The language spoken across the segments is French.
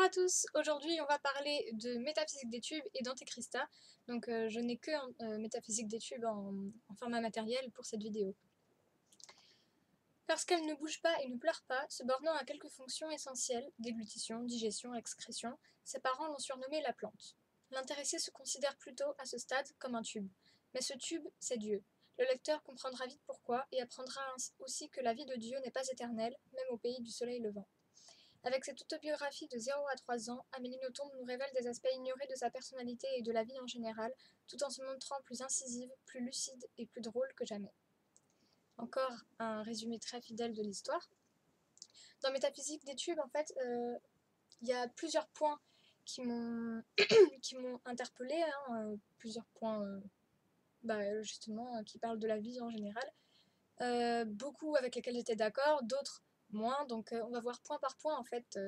à tous, aujourd'hui on va parler de métaphysique des tubes et d'Antéchrista. Donc je n'ai que métaphysique des tubes en format matériel pour cette vidéo. Parce qu'elle ne bouge pas et ne pleure pas, se bornant à quelques fonctions essentielles, déglutition, digestion, excrétion, ses parents l'ont surnommée la plante. L'intéressé se considère plutôt à ce stade comme un tube. Mais ce tube, c'est Dieu. Le lecteur comprendra vite pourquoi et apprendra aussi que la vie de Dieu n'est pas éternelle, même au pays du soleil levant. Avec cette autobiographie de 0 à 3 ans, Amélie Nothomb nous révèle des aspects ignorés de sa personnalité et de la vie en général, tout en se montrant plus incisive, plus lucide et plus drôle que jamais. Encore un résumé très fidèle de l'histoire. Dans Métaphysique des tubes, en fait, il y a plusieurs points qui m'ont interpellée, plusieurs points justement qui parlent de la vie en général. Beaucoup avec lesquels j'étais d'accord, d'autres moins, donc on va voir point par point en fait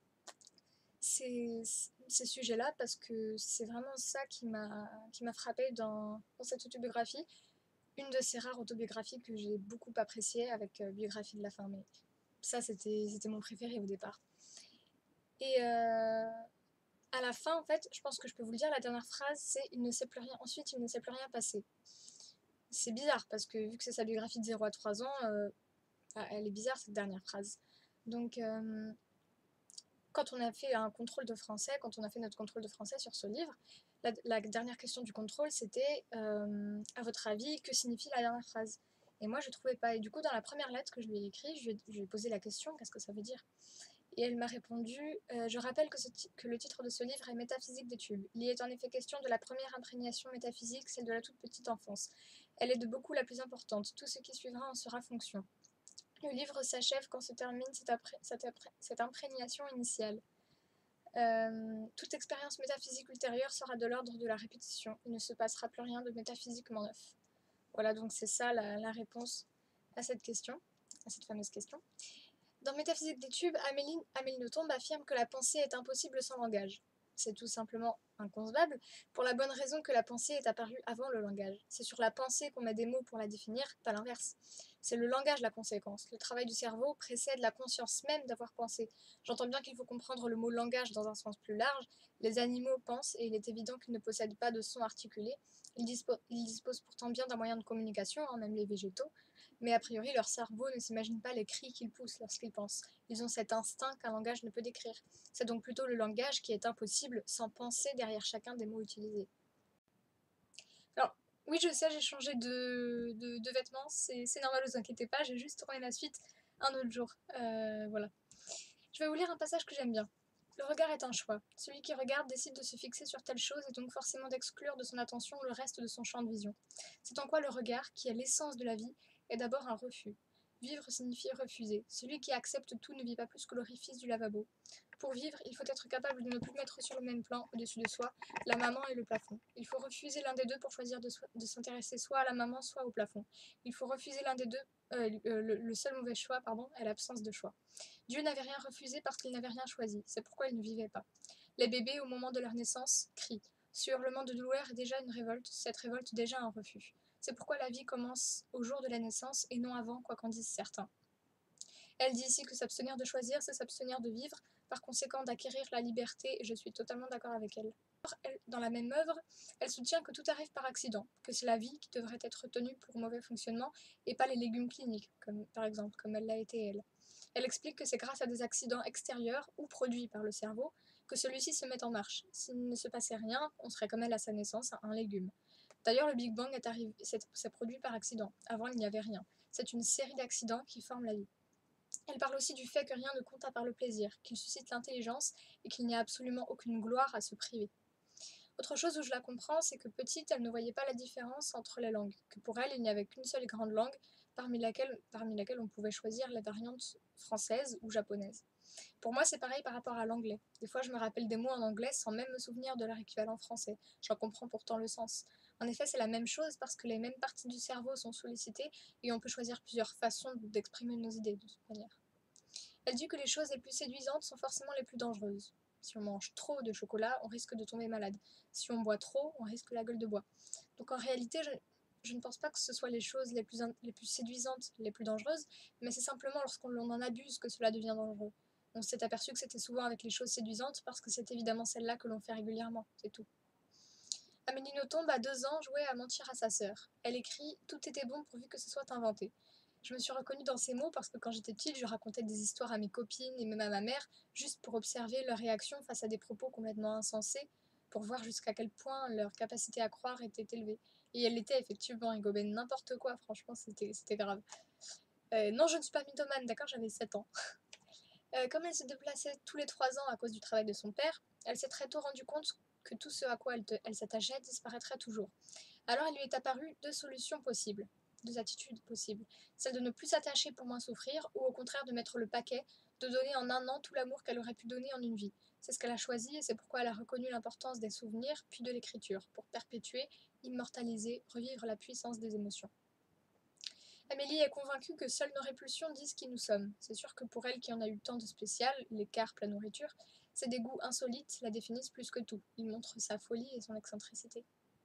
ces sujets-là, parce que c'est vraiment ça qui m'a frappée dans cette autobiographie. Une de ces rares autobiographies que j'ai beaucoup appréciées, avec Biographie de la fin, mais ça c'était mon préféré au départ. Et à la fin, en fait, je pense que je peux vous le dire, la dernière phrase, c'est « il ne sait plus rien, ensuite il ne sait plus rien passer ». C'est bizarre, parce que vu que c'est sa biographie de 0 à 3 ans, elle est bizarre cette dernière phrase. Donc quand on a fait un contrôle de français, quand on a fait notre contrôle de français sur ce livre, la dernière question du contrôle, c'était à votre avis, que signifie la dernière phrase? Et moi, je ne trouvais pas. Et du coup, dans la première lettre que je lui ai écrite, je lui ai posé la question, qu'est-ce que ça veut dire? Et elle m'a répondu, je rappelle que le titre de ce livre est Métaphysique des tubes. Il y est en effet question de la première imprégnation métaphysique, celle de la toute petite enfance. Elle est de beaucoup la plus importante. Tout ce qui suivra en sera fonction. Le livre s'achève quand se termine cette imprégnation initiale. Toute expérience métaphysique ultérieure sera de l'ordre de la répétition. Il ne se passera plus rien de métaphysiquement neuf. Voilà, donc c'est ça la réponse à cette question, à cette fameuse question. Dans Métaphysique des tubes, Amélie Nothomb affirme que la pensée est impossible sans langage. C'est tout simplement inconcevable, pour la bonne raison que la pensée est apparue avant le langage. C'est sur la pensée qu'on met des mots pour la définir, pas l'inverse. C'est le langage la conséquence. Le travail du cerveau précède la conscience même d'avoir pensé. J'entends bien qu'il faut comprendre le mot langage dans un sens plus large. Les animaux pensent et il est évident qu'ils ne possèdent pas de son articulé. Ils disposent pourtant bien d'un moyen de communication, même les végétaux, mais a priori leur cerveau ne s'imagine pas les cris qu'ils poussent lorsqu'ils pensent. Ils ont cet instinct qu'un langage ne peut décrire. C'est donc plutôt le langage qui est impossible sans penser derrière chacun des mots utilisés. Alors, oui, je sais, j'ai changé de vêtements, c'est normal, ne vous inquiétez pas, j'ai juste tourné la suite un autre jour. Voilà. Je vais vous lire un passage que j'aime bien. Le regard est un choix. Celui qui regarde décide de se fixer sur telle chose et donc forcément d'exclure de son attention le reste de son champ de vision. C'est en quoi le regard, qui est l'essence de la vie, est d'abord un refus. Vivre signifie refuser. Celui qui accepte tout ne vit pas plus que l'orifice du lavabo. Pour vivre, il faut être capable de ne plus mettre sur le même plan, au-dessus de soi, la maman et le plafond. Il faut refuser l'un des deux pour choisir de s'intéresser soit à la maman, soit au plafond. Il faut refuser l'un des deux. Le seul mauvais choix, est l'absence de choix. Dieu n'avait rien refusé parce qu'il n'avait rien choisi. C'est pourquoi il ne vivait pas. Les bébés, au moment de leur naissance, crient. Ce hurlement de douleur est déjà une révolte, cette révolte déjà un refus. C'est pourquoi la vie commence au jour de la naissance et non avant, quoi qu'en disent certains. Elle dit ici que s'abstenir de choisir, c'est s'abstenir de vivre, par conséquent d'acquérir la liberté, et je suis totalement d'accord avec elle. Dans la même œuvre, elle soutient que tout arrive par accident, que c'est la vie qui devrait être retenue pour mauvais fonctionnement, et pas les légumes cliniques, par exemple, comme elle l'a été elle. Elle explique que c'est grâce à des accidents extérieurs ou produits par le cerveau que celui-ci se met en marche. S'il ne se passait rien, on serait comme elle à sa naissance, un légume. D'ailleurs, le Big Bang s'est produit par accident. Avant, il n'y avait rien. C'est une série d'accidents qui forment la vie. Elle parle aussi du fait que rien ne compte à part le plaisir, qu'il suscite l'intelligence et qu'il n'y a absolument aucune gloire à se priver. Autre chose où je la comprends, c'est que petite, elle ne voyait pas la différence entre les langues, que pour elle, il n'y avait qu'une seule grande langue, parmi laquelle on pouvait choisir les variantes françaises ou japonaises. Pour moi, c'est pareil par rapport à l'anglais. Des fois, je me rappelle des mots en anglais sans même me souvenir de leur équivalent français. J'en comprends pourtant le sens. En effet, c'est la même chose parce que les mêmes parties du cerveau sont sollicitées et on peut choisir plusieurs façons d'exprimer nos idées de toute manière. Elle dit que les choses les plus séduisantes sont forcément les plus dangereuses. Si on mange trop de chocolat, on risque de tomber malade. Si on boit trop, on risque la gueule de bois. Donc en réalité, je ne pense pas que ce soit les choses les plus séduisantes, les plus dangereuses, mais c'est simplement lorsqu'on en abuse que cela devient dangereux. On s'est aperçu que c'était souvent avec les choses séduisantes parce que c'est évidemment celle-là que l'on fait régulièrement, c'est tout. Amélie Nothomb, à 2 ans, jouait à mentir à sa sœur. Elle écrit « Tout était bon pourvu que ce soit inventé ». Je me suis reconnue dans ces mots parce que quand j'étais petite, je racontais des histoires à mes copines et même à ma mère, juste pour observer leur réaction face à des propos complètement insensés, pour voir jusqu'à quel point leur capacité à croire était élevée. Et elle l'était effectivement, ils gobaient n'importe quoi, franchement, c'était grave. Non, je ne suis pas mythomane, d'accord, j'avais 7 ans. Comme elle se déplaçait tous les 3 ans à cause du travail de son père, elle s'est très tôt rendue compte que tout ce à quoi elle s'attachait disparaîtrait toujours. Alors il lui est apparu 2 solutions possibles, 2 attitudes possibles. Celle de ne plus s'attacher pour moins souffrir, ou au contraire de mettre le paquet, de donner en un an tout l'amour qu'elle aurait pu donner en une vie. C'est ce qu'elle a choisi et c'est pourquoi elle a reconnu l'importance des souvenirs, puis de l'écriture, pour perpétuer, immortaliser, revivre la puissance des émotions. Amélie est convaincue que seules nos répulsions disent qui nous sommes. C'est sûr que pour elle qui en a eu tant de spécial, les carpes, la nourriture, ses dégoûts insolites la définissent plus que tout. Ils montrent sa folie et son excentricité.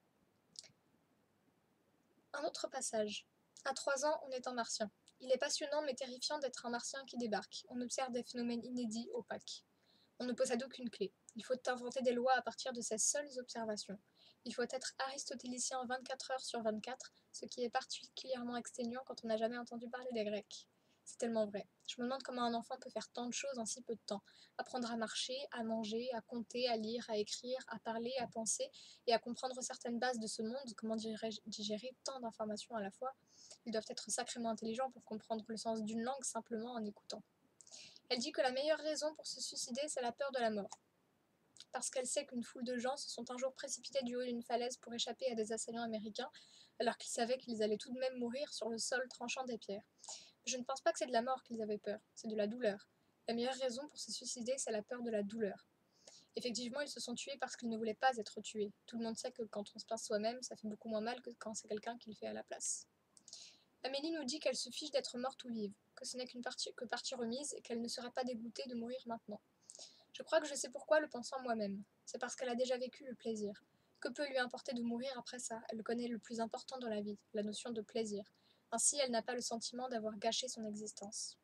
Un autre passage. À 3 ans, on est un martien. Il est passionnant mais terrifiant d'être un martien qui débarque. On observe des phénomènes inédits, opaques. On ne possède aucune clé. Il faut inventer des lois à partir de ces seules observations. Il faut être aristotélicien 24 heures sur 24, ce qui est particulièrement exténuant quand on n'a jamais entendu parler des Grecs. C'est tellement vrai. Je me demande comment un enfant peut faire tant de choses en si peu de temps. Apprendre à marcher, à manger, à compter, à lire, à écrire, à parler, à penser et à comprendre certaines bases de ce monde, comment digérer tant d'informations à la fois. Ils doivent être sacrément intelligents pour comprendre le sens d'une langue simplement en écoutant. Elle dit que la meilleure raison pour se suicider, c'est la peur de la mort. Parce qu'elle sait qu'une foule de gens se sont un jour précipités du haut d'une falaise pour échapper à des assaillants américains, alors qu'ils savaient qu'ils allaient tout de même mourir sur le sol tranchant des pierres. Je ne pense pas que c'est de la mort qu'ils avaient peur, c'est de la douleur. La meilleure raison pour se suicider, c'est la peur de la douleur. Effectivement, ils se sont tués parce qu'ils ne voulaient pas être tués. Tout le monde sait que quand on se pince soi-même, ça fait beaucoup moins mal que quand c'est quelqu'un qui le fait à la place. Amélie nous dit qu'elle se fiche d'être morte ou vive, que ce n'est que partie remise et qu'elle ne serait pas dégoûtée de mourir maintenant. Je crois que je sais pourquoi, le pensant moi-même. C'est parce qu'elle a déjà vécu le plaisir. Que peut lui importer de mourir après ça? Elle connaît le plus important dans la vie, la notion de plaisir. Ainsi, elle n'a pas le sentiment d'avoir gâché son existence.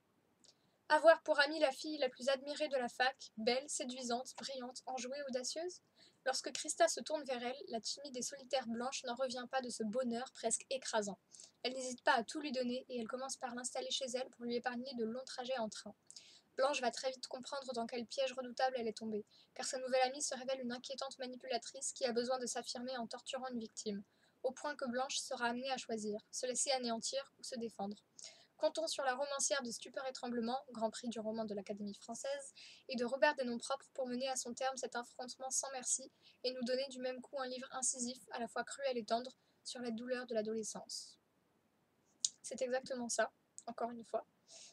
Avoir pour amie la fille la plus admirée de la fac, belle, séduisante, brillante, enjouée, audacieuse? Lorsque Christa se tourne vers elle, la timide et solitaire Blanche n'en revient pas de ce bonheur presque écrasant. Elle n'hésite pas à tout lui donner et elle commence par l'installer chez elle pour lui épargner de longs trajets en train. Blanche va très vite comprendre dans quel piège redoutable elle est tombée, car sa nouvelle amie se révèle une inquiétante manipulatrice qui a besoin de s'affirmer en torturant une victime, au point que Blanche sera amenée à choisir, se laisser anéantir ou se défendre. Comptons sur la romancière de Stupeur et Tremblement, grand prix du roman de l'Académie française, et de Robert Desnoms-Propre pour mener à son terme cet affrontement sans merci et nous donner du même coup un livre incisif, à la fois cruel et tendre, sur la douleur de l'adolescence. C'est exactement ça, encore une fois.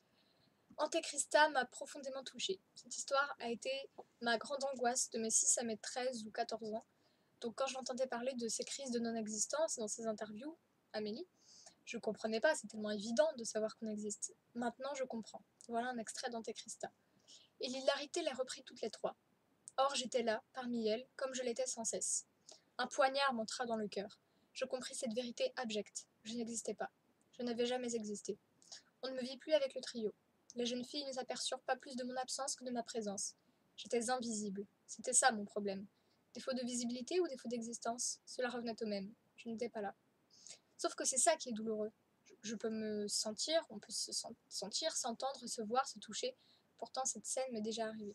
Antechrista m'a profondément touchée. Cette histoire a été ma grande angoisse de mes 6 à mes 13 ou 14 ans. Donc quand j'entendais parler de ces crises de non-existence dans ces interviews, Amélie, je comprenais pas, c'est tellement évident de savoir qu'on existe. Maintenant je comprends. Voilà un extrait d'Antechrista. Et l'hilarité les reprit toutes les 3. Or j'étais là, parmi elles, comme je l'étais sans cesse. Un poignard m'entra dans le cœur. Je compris cette vérité abjecte. Je n'existais pas. Je n'avais jamais existé. On ne me vit plus avec le trio. Les jeunes filles ne s'aperçurent pas plus de mon absence que de ma présence. J'étais invisible. C'était ça mon problème. Défaut de visibilité ou défaut d'existence, cela revenait au même. Je n'étais pas là. Sauf que c'est ça qui est douloureux. Je peux me sentir, on peut se sentir, s'entendre, se voir, se toucher. Pourtant, cette scène m'est déjà arrivée.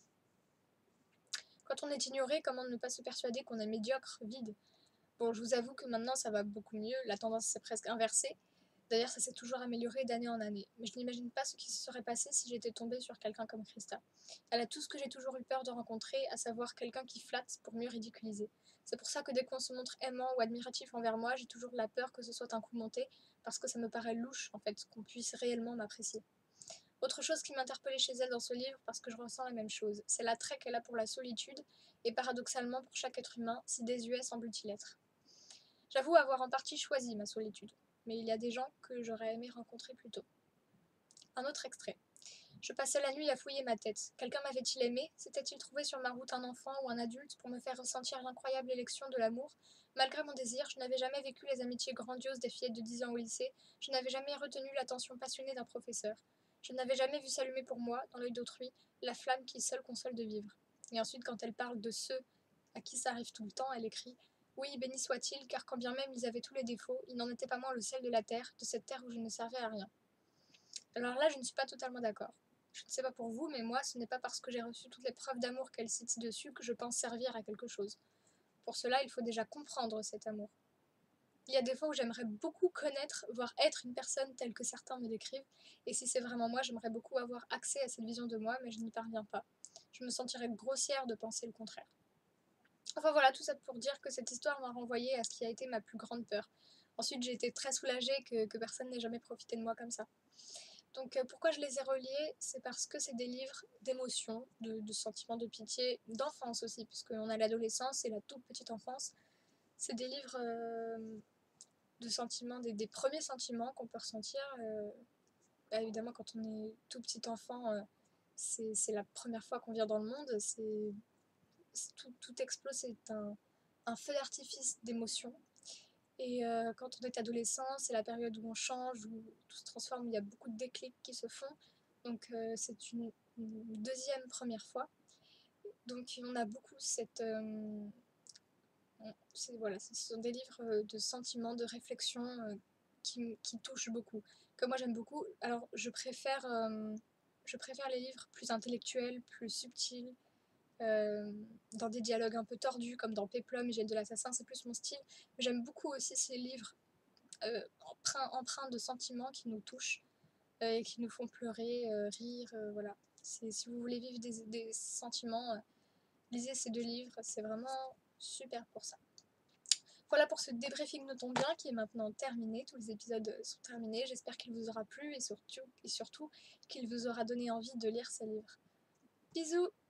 Quand on est ignoré, comment ne pas se persuader qu'on est médiocre, vide? Bon, je vous avoue que maintenant ça va beaucoup mieux, la tendance s'est presque inversée. D'ailleurs, ça s'est toujours amélioré d'année en année. Mais je n'imagine pas ce qui se serait passé si j'étais tombée sur quelqu'un comme Christa. Elle a tout ce que j'ai toujours eu peur de rencontrer, à savoir quelqu'un qui flatte pour mieux ridiculiser. C'est pour ça que dès qu'on se montre aimant ou admiratif envers moi, j'ai toujours la peur que ce soit un coup monté, parce que ça me paraît louche, en fait, qu'on puisse réellement m'apprécier. Autre chose qui m'interpellait chez elle dans ce livre, parce que je ressens la même chose, c'est l'attrait qu'elle a pour la solitude, et paradoxalement pour chaque être humain, si désuet semble-t-il être. J'avoue avoir en partie choisi ma solitude, mais il y a des gens que j'aurais aimé rencontrer plus tôt. Un autre extrait. Je passais la nuit à fouiller ma tête. Quelqu'un m'avait-il aimé? S'était-il trouvé sur ma route un enfant ou un adulte pour me faire ressentir l'incroyable élection de l'amour? Malgré mon désir, je n'avais jamais vécu les amitiés grandioses des fillettes de 10 ans au lycée, je n'avais jamais retenu l'attention passionnée d'un professeur. Je n'avais jamais vu s'allumer pour moi, dans l'œil d'autrui, la flamme qui seule console de vivre. Et ensuite, quand elle parle de ceux à qui ça arrive tout le temps, elle écrit « Oui, béni soit-il, car quand bien même ils avaient tous les défauts, ils n'en étaient pas moins le sel de la terre, de cette terre où je ne servais à rien. » Alors là, je ne suis pas totalement d'accord. Je ne sais pas pour vous, mais moi, ce n'est pas parce que j'ai reçu toutes les preuves d'amour qu'elle cite ci-dessus que je pense servir à quelque chose. Pour cela, il faut déjà comprendre cet amour. Il y a des fois où j'aimerais beaucoup connaître, voire être une personne telle que certains me décrivent, et si c'est vraiment moi, j'aimerais beaucoup avoir accès à cette vision de moi, mais je n'y parviens pas. Je me sentirais grossière de penser le contraire. Enfin voilà, tout ça pour dire que cette histoire m'a renvoyée à ce qui a été ma plus grande peur. Ensuite, j'ai été très soulagée que personne n'ait jamais profité de moi comme ça. Donc pourquoi je les ai reliés? C'est parce que c'est des livres d'émotions, de sentiments de pitié, d'enfance aussi, puisqu'on a l'adolescence et la toute petite enfance. C'est des livres de sentiments, des premiers sentiments qu'on peut ressentir. Bah, évidemment, quand on est tout petit enfant, c'est la première fois qu'on vient dans le monde, tout explose, c'est un feu d'artifice d'émotions. Et quand on est adolescent, c'est la période où on change, où tout se transforme, où il y a beaucoup de déclics qui se font. Donc c'est une deuxième première fois. Donc on a beaucoup cette... voilà, ce sont des livres de sentiments, de réflexion qui touchent beaucoup, que moi j'aime beaucoup. Alors je préfère les livres plus intellectuels, plus subtils, dans des dialogues un peu tordus, comme dans Péplum et Gêne de l'assassin, c'est plus mon style. Mais j'aime beaucoup aussi ces livres empreints de sentiments qui nous touchent et qui nous font pleurer, rire, voilà. Si vous voulez vivre des sentiments, lisez ces deux livres, c'est vraiment super pour ça. Voilà pour ce débriefing de ton bien qui est maintenant terminé. Tous les épisodes sont terminés. J'espère qu'il vous aura plu et surtout qu'il vous aura donné envie de lire ces livres. Bisous!